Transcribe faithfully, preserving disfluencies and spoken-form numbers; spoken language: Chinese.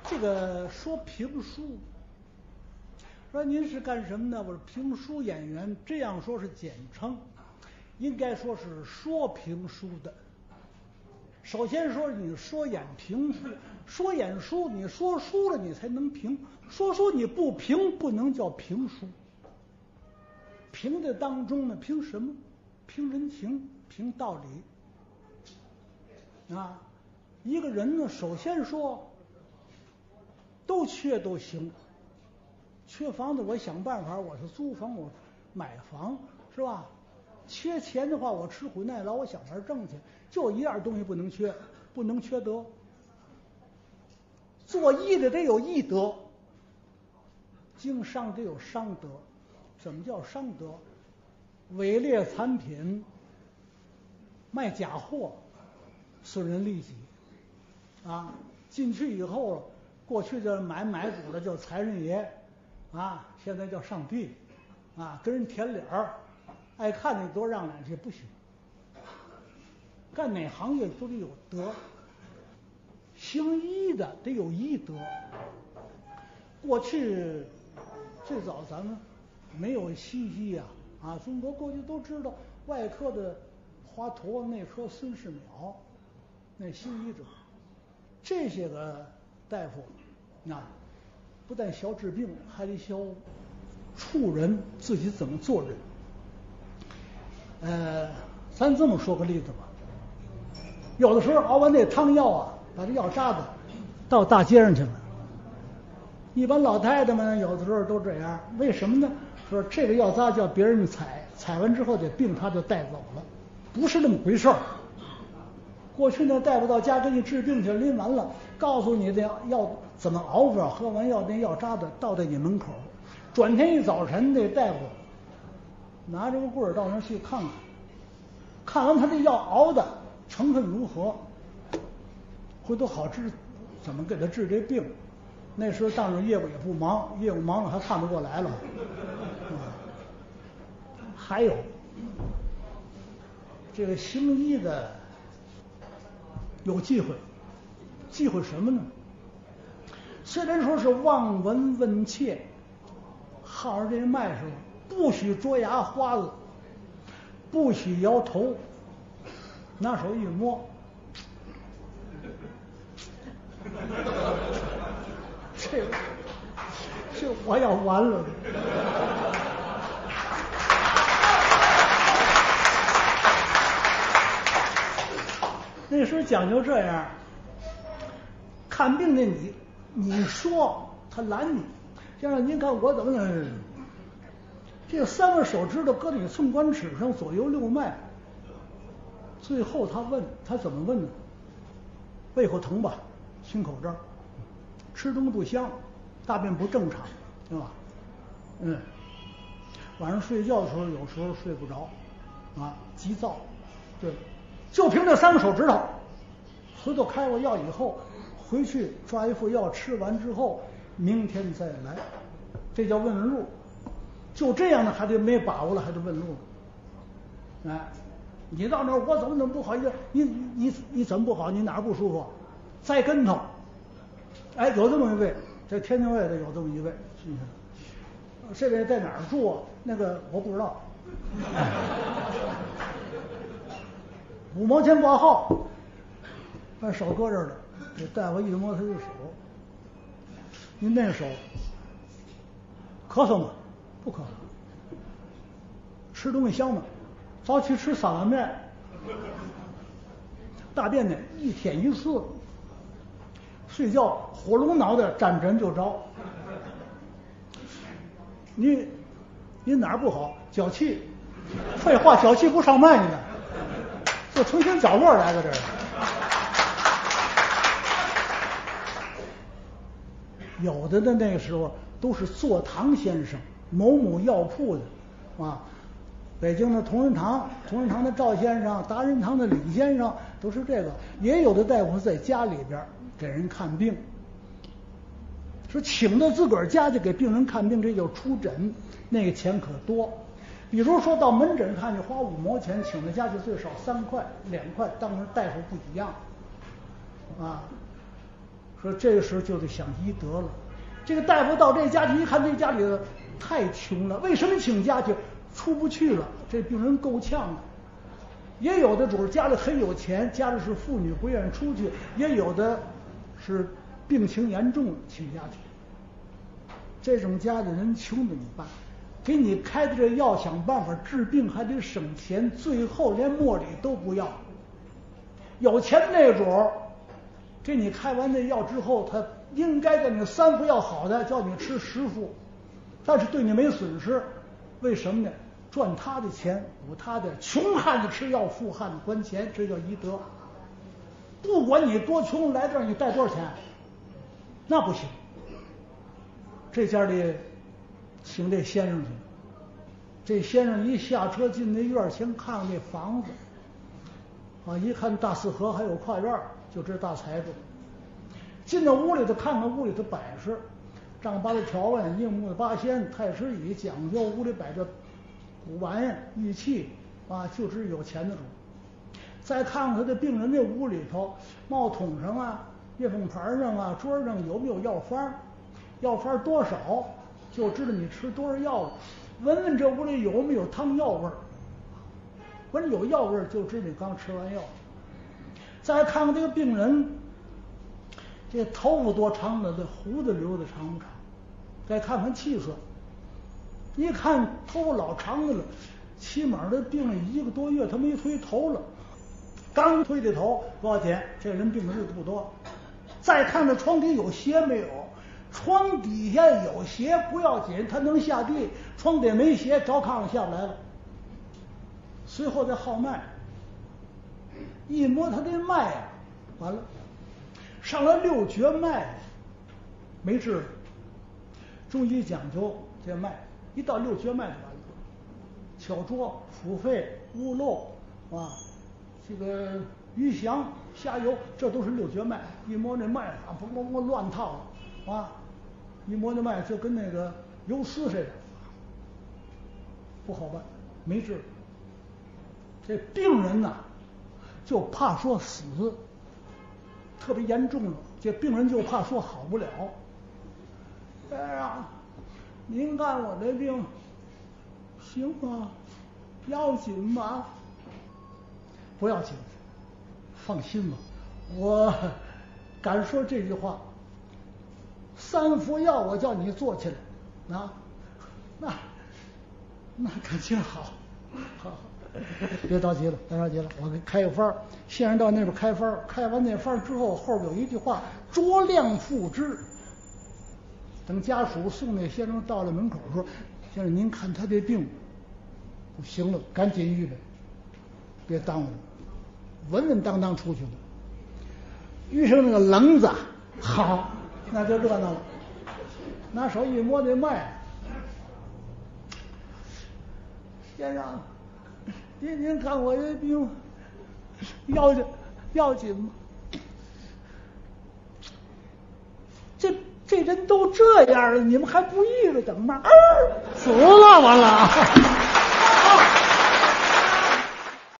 这个说评书，说您是干什么呢？我是评书演员，这样说是简称，应该说是说评书的。首先说你说演评书，说演书，你说书了你才能评，说书你不评不能叫评书。评的当中呢，评什么？评人情，评道理。啊，一个人呢，首先说都缺都行，缺房子我想办法，我是租房，我买房，是吧？缺钱的话，我吃苦耐劳，我想法挣钱。就一样东西不能缺，不能缺德。做义的得有义德，经商得有商德。什么叫商德？伪劣产品，卖假货，损人利己。啊，进去以后，过去叫买买主的叫财神爷，啊，现在叫上帝，啊，跟人舔脸儿，爱看你多让两句不行。干哪行业都得有德，行医的得有医德。过去最早咱们没有西医呀，啊，中国过去都知道外科的华佗，内科孙世邈，那行医者，这些个大夫，啊，不但学治病，还得学处人，自己怎么做人。呃，咱这么说个例子吧。有的时候熬完这汤药啊，把这药渣子到大街上去了。一般老太太们有的时候都这样，为什么呢？说这个药渣叫别人采，采完之后这病他就带走了，不是那么回事儿。过去呢，大夫到家给你治病去，拎完了，告诉你这药怎么熬法，喝完药那药渣子倒在你门口。转天一早晨，这大夫拿着个棍儿到那儿去看看，看完他这药熬的成分如何，回头好治，怎么给他治这病？那时候当着业务也不忙，业务忙了还看不过来了。嗯、还有这个行医的有忌讳，忌讳什么呢？虽然说是望闻问切，号上这脉时候不许捉牙花子，不许摇头，拿手一摸，这这我要完了。那时候讲究这样，看病的你你说他拦你，先生您看我怎么能，这三个手指头搁在你寸关尺上左右六脉，最后他问他怎么问呢？胃口疼吧，清口症，吃东西不香，大便不正常，对吧？嗯，晚上睡觉的时候有时候睡不着，啊，急躁，对，就凭这三个手指头，回头开过药以后，回去抓一副药，吃完之后，明天再来，这叫问问路。就这样呢，还得没把握了，还得问路。哎，你到那儿我怎么怎么不好意思？你你你怎么不好？你哪儿不舒服？栽跟头。哎，有这么一位，在天津卫的有这么一位，嗯，这位在哪儿住啊？那个我不知道。五毛钱挂号，把手搁这儿了，给大夫一摸他的手，您那手咳嗽吗？不咳嗽。吃东西香吗？早起吃三碗面。大便呢一天一次。睡觉火龙脑袋沾枕就着。你你哪儿不好？脚气。废话，脚气不上脉呢，就成天角落来个这儿。有的的那个时候都是坐堂先生，某某药铺的啊，北京的同仁堂，同仁堂的赵先生，达仁堂的李先生，都是这个。也有的大夫在家里边给人看病，说请到自个儿家去给病人看病，这叫出诊，那个钱可多。比如说到门诊看去花五毛钱，请到家去最少三块两块，当然大夫不一样啊。 说这个时候就得想医德了。这个大夫到这家去一看，这家里太穷了，为什么请假去？出不去了，这病人够呛的。也有的主儿家里很有钱，家里是妇女不愿意出去，也有的是病情严重请假去。这种家里人穷怎么办？给你开的这药想办法治病还得省钱，最后连末理都不要。有钱的那主儿给你开完那药之后，他应该给你三副药好的，叫你吃十副，但是对你没损失。为什么呢？赚他的钱，补他的。穷汉子吃药，富汉子还钱，这叫医德。不管你多穷，来这儿你带多少钱，那不行。这家里请这先生去，这先生一下车进那院前看看那房子，啊，一看大四合还有跨院，就知大财主。进到屋里头看看屋里头摆饰，丈八的条纹，硬木的八仙，太师椅讲究，屋里摆着古玩意玉器啊，就知有钱的主。再看看他的病人这屋里头，帽筒上啊、月凤盘上啊、桌上有没有药方，药方多少，就知道你吃多少药了。闻闻这屋里有没有汤药味儿，闻有药味儿就知道你刚吃完药。再看看这个病人，这头发多长的，这胡子留的长不长？再看看气色，一看头发老长的了，起码这病了一个多月，他没推头了。刚推的头多少钱？这人病的日子不多。再看这床底有鞋没有？床底下有鞋不要紧，他能下地；床底没鞋，着炕上下不来了。随后再号脉，一摸他的脉啊，完了，上了六绝脉，没治了。中医讲究这脉，一到六绝脉就完了。巧涿、腹肺、屋漏啊，这个鱼翔、下游，这都是六绝脉。一摸那脉啊，嘣嘣嘣乱套了啊！一摸那脉就跟那个游丝似的，不好办，没治。这病人呐、啊，就怕说死，特别严重了。这病人就怕说好不了。哎呀，您看我这病行吗？要紧吗？不要紧，放心吧。我敢说这句话，三副药我叫你做起来啊，那那感情好，好，别着急了，别着急了，我给开个方，先生到那边开方，开完那方之后，后边有一句话：酌量付之。等家属送那先生到了门口说：“先生，您看他这病不行了，赶紧预备，别耽误了。”稳稳当当出去了。遇上那个棱子，好，那就热闹了。拿手一摸这脉，先生，您您看我这病要紧要紧吗？这这人都这样了，你们还不预备等吗？死了完了。